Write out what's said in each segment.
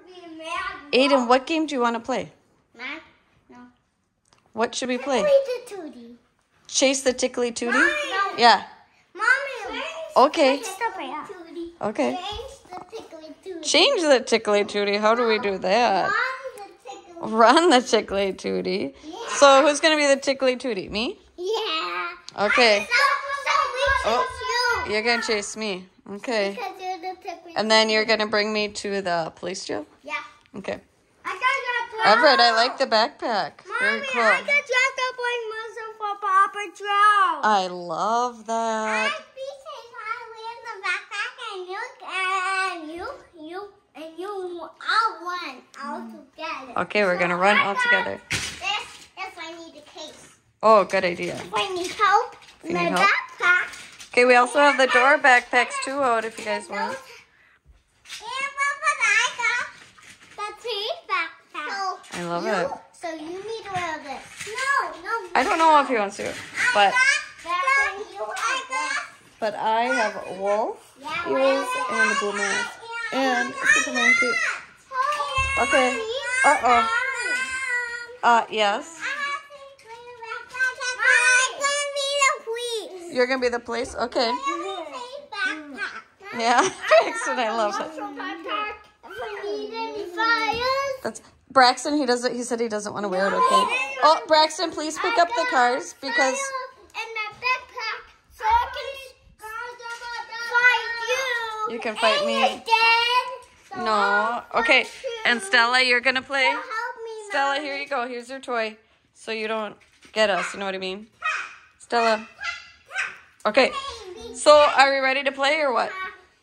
Aiden, what game do you want to play? Mine? No. What should we play? Tickly Tootie. Chase the Tickly Tootie? No. Yeah. Mommy. Okay. Okay. Change the Tickly Tootie. Change the Tickly Tootie. How do we do that? Run the Tickly Tootie. Yeah. So who's going to be the Tickly Tootie? Me? Yeah. Okay. So You're going to chase me. Okay. because you're the Tickly And then you're going to bring me to the police jail? Yeah. Okay. I got that. Everett, I like the backpack. Very Mommy, cool. I got dressed up like Muslim for Paw Patrol. I love that. All one, all together. Okay, we're going to run all together. This if I need a case. Oh, good idea. If I need help, If you my need help. backpack. Okay, we also have the door backpacks too out if you guys want. And I got the tree backpack. I love it. So you need to wear this. No. I don't know if he wants to, but I but I have a wolf ears and a blue mask and a Superman cape. Okay. Yes. You're gonna be the police? Okay. Yeah. Braxton, I love it. That's Braxton. He said he doesn't want to wear it. Okay. Oh, Braxton, please pick up the cars because. You can fight me. No. Okay. And Stella, you're gonna play. Stella, here you go. Here's your toy, so you don't get us. You know what I mean? Stella. Okay. So, are we ready to play or what?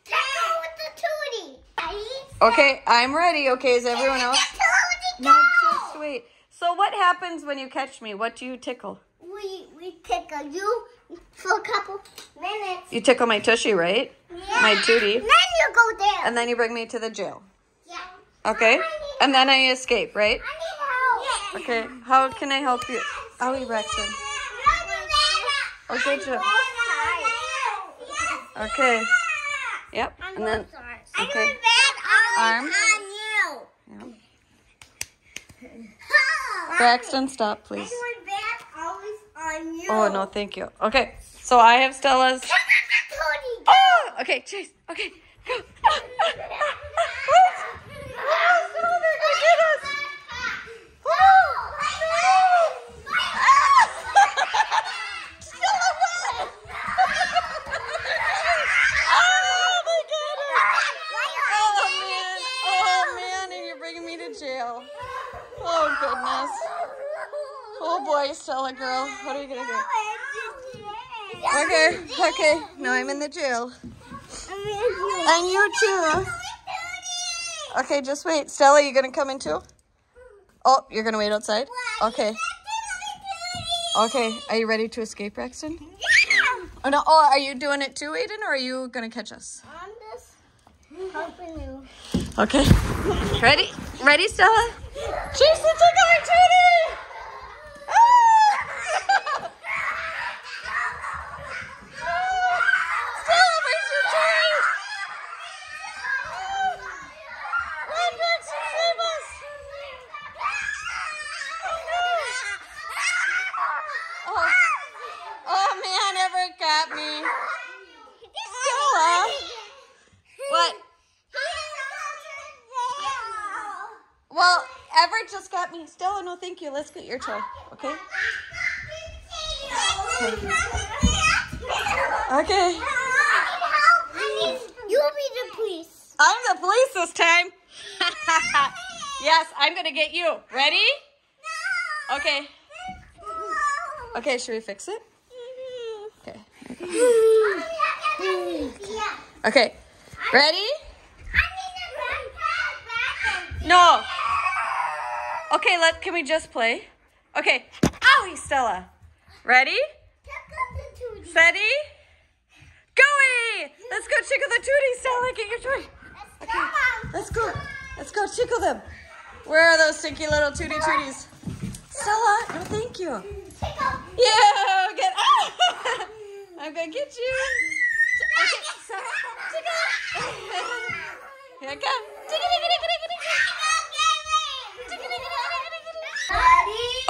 Okay, I'm ready. Okay, is everyone else? No, just wait. So, what happens when you catch me? What do you tickle? We tickle you for a couple minutes. You tickle my tushy, right? Yeah. My tootie. Then you go there. And then you bring me to the jail. Yeah. Okay? And then I escape, right? I need help. Okay, how can I help you? Owie, Braxton. Okay, Joe. Okay. Yep. And then, okay. Arm. Yeah. Braxton, stop, please. Oh, no, thank you. Okay, so I have Stella's. Oh, okay, Chase. Okay, go. Jail. Oh, goodness. Oh, boy, Stella girl. What are you going to do? Okay. Now I'm in the jail. And you too. Okay, just wait. Stella, you going to come in too? Oh, you're going to wait outside? Okay. Okay, are you ready to escape, Braxton? Oh, no. Oh, are you doing it too, Aiden, or are you going to catch us? I'm just helping you. Okay. Ready? Ready, Stella? Chase the tickler, Tootie! Stella, where's your toy? Run, Braxton, save us! Oh man, Everett got me. Stella! What? Well, Everett just got me. Stella, no thank you. Let's get your toy, okay? Okay. You'll be the police. I'm the police this time. Yes, I'm going to get you. Ready? Okay. Okay, should we fix it? Okay. Okay. Ready? No. Okay, can we just play? Okay. Owie, Stella. Ready? Steady? Go-y! Let's go tickle the tootie, Stella. Get your toy. Okay. Let's go. Let's go tickle them. Where are those stinky little tooties? Stella, no thank you. Yeah, get I'm gonna get you. Okay, Stella, tickle. Here I come. Tickle.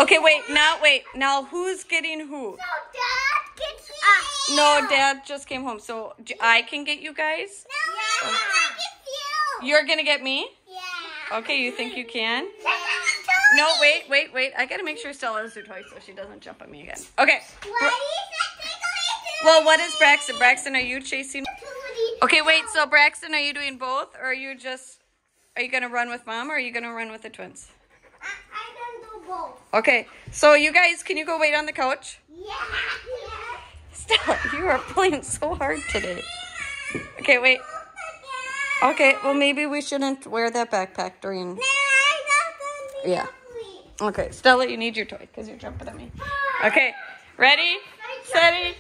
Okay, wait. Now who's getting who? So Dad gets us. No, Dad just came home. So I can get you guys? No, I get you. You're going to get me? Yeah. Okay, you think you can? No, wait. I got to make sure Stella has her toy so she doesn't jump at me again. Okay. Well, what is Braxton? Braxton, are you chasing? Okay, wait. So Braxton, are you doing both? Or are you going to run with Mom or are you going to run with the twins? I can do both. Okay. So you guys, can you go wait on the couch? Yeah. Stella, you are playing so hard today. Okay, wait. Okay, well, maybe we shouldn't wear that backpack during... Yeah. Okay, Stella, you need your toy because you're jumping at me. Okay, ready, steady.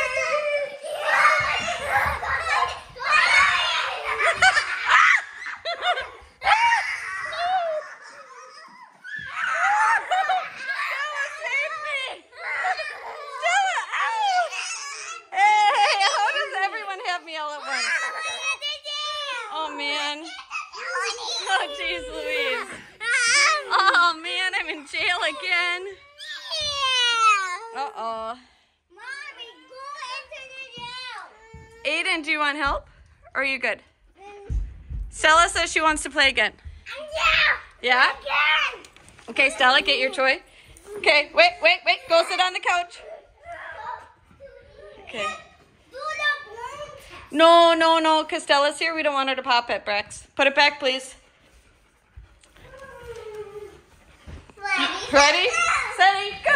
Oh, man. Oh, jeez Louise. Oh, man, I'm in jail again. Uh-oh. Mommy, go into the jail. Aiden, do you want help? Or are you good? Stella says she wants to play again. Yeah? Again. Okay, Stella, get your toy. Okay, wait. Go sit on the couch. Okay. No, because Stella's here. We don't want her to pop it, Brex. Put it back, please. Ready? Steady, go!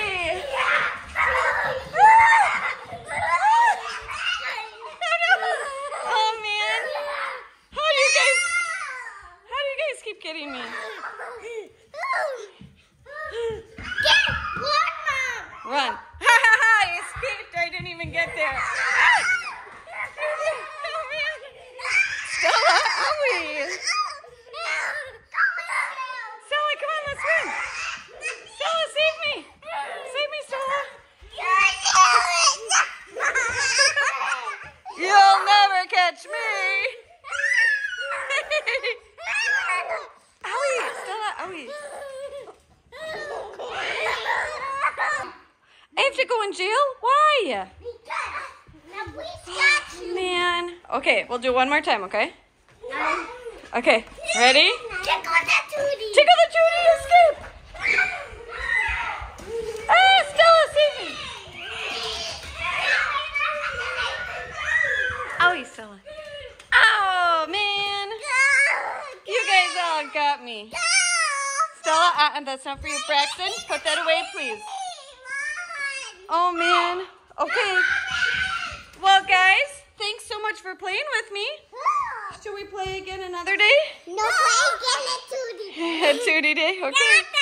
Oh, man. How do you guys keep getting me? Run. Ha ha ha, I escaped. I didn't even get there. Stella, owie. Stella, come on, let's win. Stella, save me. Save me, Stella. You'll never catch me. Owie, Stella, owie. I have to go in jail? Why? Man. Okay, we'll do one more time, okay? Okay, ready? Tickle the tootie. Tickle the tootie, escape! Ah, Stella, save me! Owie, Stella. Oh, man. You guys all got me. Stella, that's not for you. Braxton, put that away, please. Oh, man. Okay. Well, guys, thanks so much for playing with me. Should we play again another day? No, play again at Tootie. Tootie day? Okay.